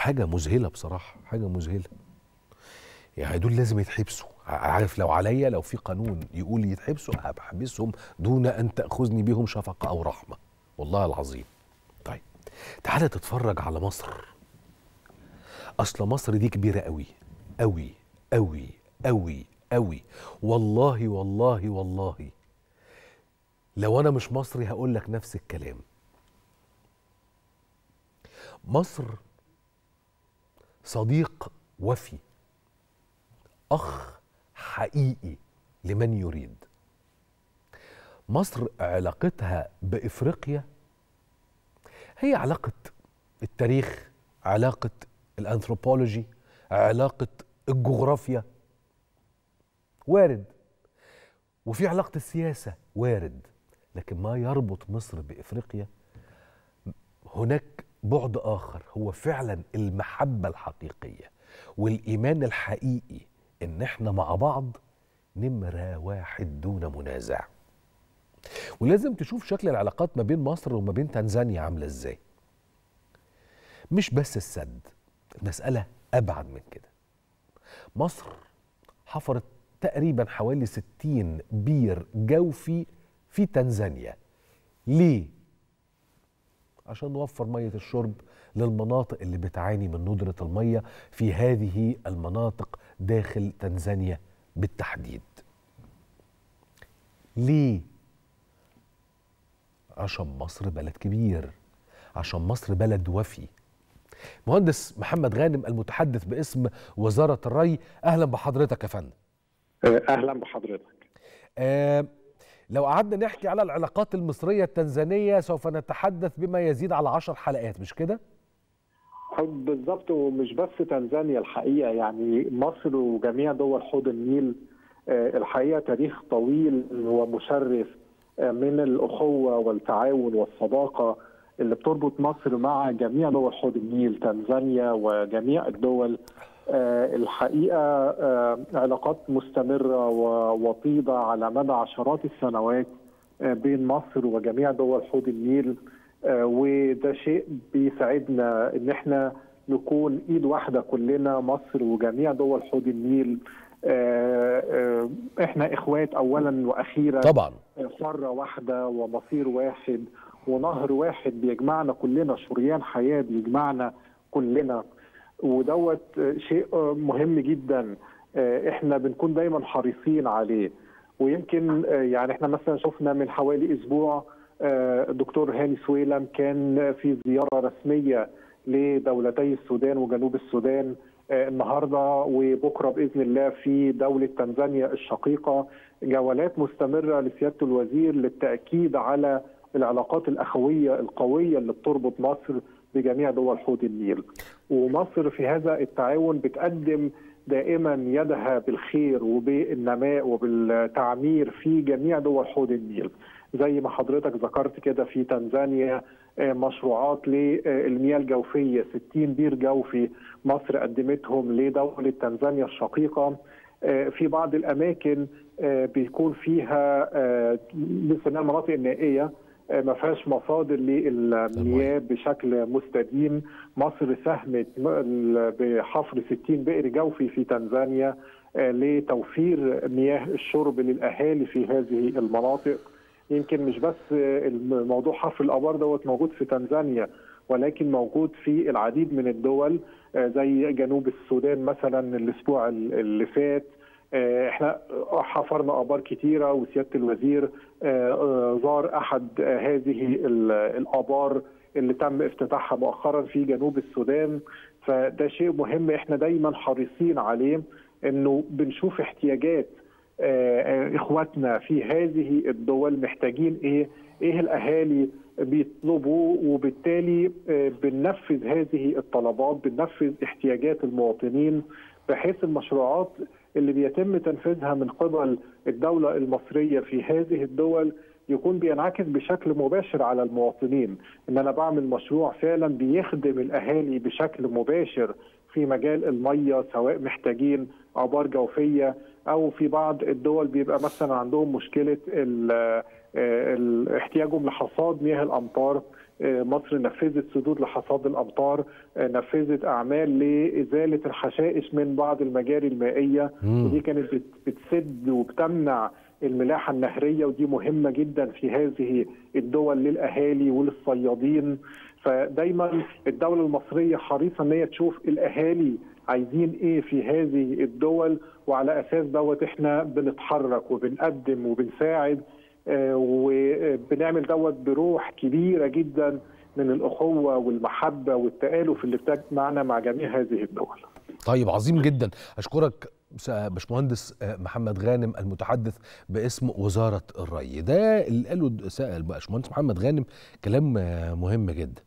حاجه مذهله بصراحه، حاجه مذهله. يعني دول لازم يتحبسوا. عارف، لو عليا، لو في قانون يقول يتحبسوا هبحبسهم دون ان تاخذني بهم شفقه او رحمه، والله العظيم. طيب تعالى تتفرج على مصر. اصل مصر دي كبيره قوي قوي قوي قوي قوي. والله والله والله لو انا مش مصري هقول لك نفس الكلام. مصر صديق وفي، اخ حقيقي لمن يريد. مصر علاقتها بافريقيا هي علاقه التاريخ، علاقه الانثروبولوجي، علاقه الجغرافيا، وارد، وفي علاقه السياسه، وارد. لكن ما يربط مصر بافريقيا هناك بعد آخر، هو فعلا المحبة الحقيقية والإيمان الحقيقي إن إحنا مع بعض نمرة واحد دون منازع. ولازم تشوف شكل العلاقات ما بين مصر وما بين تنزانيا عاملة إزاي. مش بس السد، المسألة أبعد من كده. مصر حفرت تقريبا حوالي 60 بير جوفي في تنزانيا. ليه؟ عشان نوفر مية الشرب للمناطق اللي بتعاني من ندرة المية في هذه المناطق داخل تنزانيا بالتحديد. ليه؟ عشان مصر بلد كبير، عشان مصر بلد وفي. مهندس محمد غانم المتحدث باسم وزارة الري، أهلا بحضرتك يا فندم. أهلا بحضرتك. لو قعدنا نحكي على العلاقات المصرية التنزانية سوف نتحدث بما يزيد على 10 حلقات، مش كده؟ بالضبط، ومش بس تنزانيا الحقيقة، يعني مصر وجميع دول حوض النيل الحقيقة تاريخ طويل ومشرف من الأخوة والتعاون والصداقة اللي بتربط مصر مع جميع دول حوض النيل، تنزانيا وجميع الدول. الحقيقة علاقات مستمرة ووطيدة على مدى عشرات السنوات بين مصر وجميع دول حوض النيل، وده شيء بيساعدنا ان احنا نكون ايد واحدة كلنا، مصر وجميع دول حوض النيل. احنا اخوات اولا واخيرا طبعا، قارة واحدة ومصير واحد ونهر واحد بيجمعنا كلنا، شريان حياة بيجمعنا كلنا، ودوت شيء مهم جدا احنا بنكون دايما حريصين عليه. ويمكن يعني احنا مثلا شفنا من حوالي اسبوع دكتور هاني سويلم كان في زيارة رسمية لدولتي السودان وجنوب السودان النهارده وبكره باذن الله في دوله تنزانيا الشقيقه، جولات مستمره لسياده الوزير للتاكيد على العلاقات الاخويه القويه اللي بتربط مصر بجميع دول حوض النيل. ومصر في هذا التعاون بتقدم دائما يدها بالخير وبالنماء وبالتعمير في جميع دول حوض النيل. زي ما حضرتك ذكرت كده في تنزانيا مشروعات للمياه الجوفية، 60 بير جوفي مصر قدمتهم لدولة تنزانيا الشقيقة. في بعض الأماكن بيكون فيها بنسميها المناطق النائية ما فيهاش مصادر للمياه بشكل مستديم. مصر ساهمت بحفر 60 بئر جوفي في تنزانيا لتوفير مياه الشرب للأهالي في هذه المناطق. يمكن مش بس الموضوع حفر الآبار دوت موجود في تنزانيا، ولكن موجود في العديد من الدول زي جنوب السودان مثلا. الأسبوع اللي فات احنا حفرنا آبار كتيرة، وسيادة الوزير زار أحد هذه الآبار اللي تم افتتاحها مؤخرا في جنوب السودان. فده شيء مهم احنا دايما حريصين عليه، انه بنشوف احتياجات اخواتنا في هذه الدول محتاجين ايه الاهالي بيطلبوا، وبالتالي بننفذ هذه الطلبات، بننفذ احتياجات المواطنين، بحيث المشروعات اللي بيتم تنفيذها من قبل الدولة المصرية في هذه الدول يكون بينعكس بشكل مباشر على المواطنين. ان انا بعمل مشروع فعلا بيخدم الاهالي بشكل مباشر في مجال المية، سواء محتاجين آبار جوفية او في بعض الدول بيبقى مثلا عندهم مشكلة احتياجهم لحصاد مياه الامطار. مصر نفذت سدود لحصاد الامطار، نفذت اعمال لازاله الحشائش من بعض المجاري المائيه، ودي كانت بتسد وبتمنع الملاحه النهريه، ودي مهمه جدا في هذه الدول للاهالي وللصيادين. فدايما الدوله المصريه حريصه ان هي تشوف الاهالي عايزين ايه في هذه الدول، وعلى اساس دوت احنا بنتحرك وبنقدم وبنساعد، وبنعمل دوت بروح كبيره جدا من الاخوه والمحبه والتآلف اللي بتجمعنا مع جميع هذه الدول. طيب عظيم جدا، اشكرك باشمهندس محمد غانم المتحدث باسم وزاره الري. ده اللي قاله باشمهندس محمد غانم كلام مهم جدا.